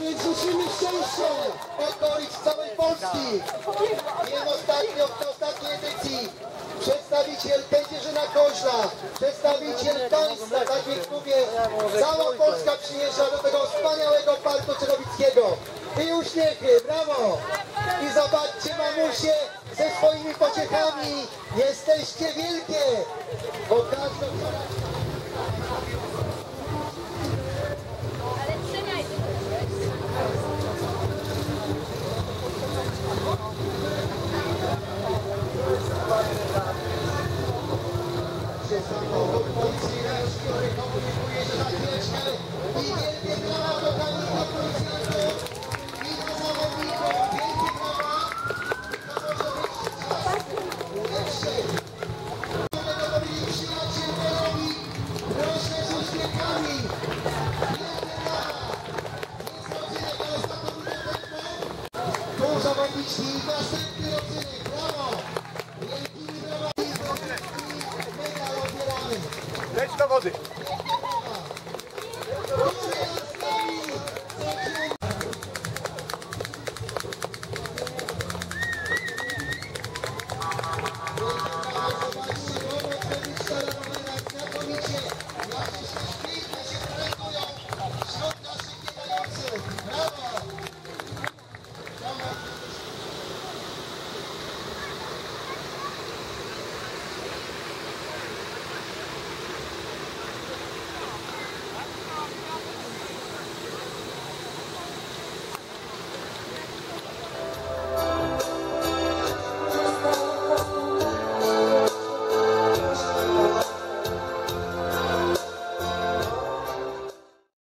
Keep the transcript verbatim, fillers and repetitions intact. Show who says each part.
Speaker 1: więc życzymy szczęścia, pokory z całej Polski. Wiem ostatnio, w ostatniej edycji przedstawiciel Kędzierzyna Koźla, przedstawiciel Tońska, tak więc mówię, cała Polska przyjeżdża do tego wspaniałego parku Czechowickiego. I uśmiechy, brawo! I zobaczcie, mamusie ze swoimi pociechami, jesteście wielkie, bo każdą... Samochód policji Ręcz, który komunikuje, że za chwileczkę i wielkie brawa do kanika policjantów i do zawodników. Wielkie brawa. To może być lepszy. Mogę powiedzieć przyjaciel Werowi. Proszę z uśmiechami. Wielkie brawa. Jest rodzynek, ale znakomite tempo. Tu zawodniczki i następny rodzynek. Brawo. Wielkimi brawami.
Speaker 2: Leć do wody!